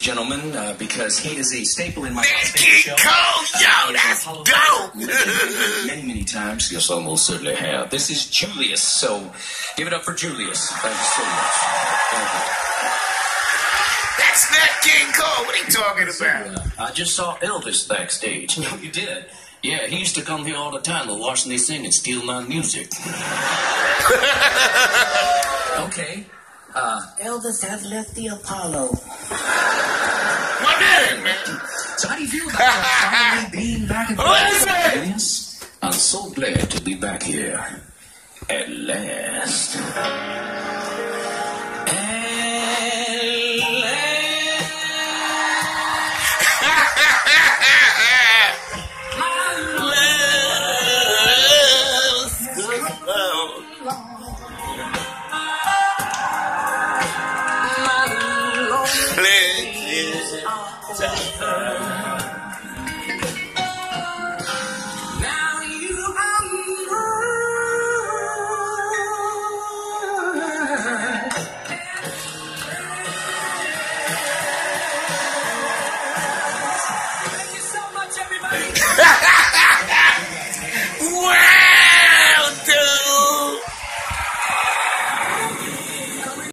gentlemen, because he is a staple in my King Cole, yo, that's dope. many times. Yes, I most certainly have. This is Julius, so give it up for Julius. Thank you so much. Thank you. That's not King Cole. What are you talking about? I just saw Elvis backstage. No, you did. Yeah, he used to come here all the time to watch me sing and steal my music. Okay. Elvis has left the Apollo. What is man? So how do you feel about that finally being back in Who is Yes. I'm so glad to be back here. At last. Please.